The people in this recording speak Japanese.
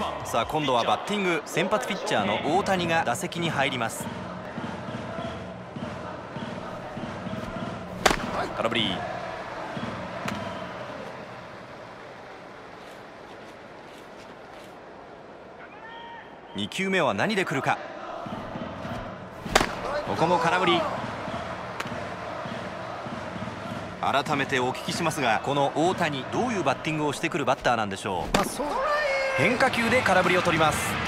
さあ今度はバッティング、先発ピッチャーの大谷が打席に入ります。空振り。2球目は何で来るか。ここも空振り。改めてお聞きしますが、この大谷どういうバッティングをしてくるバッターなんでしょう。変化球で空振りを取ります。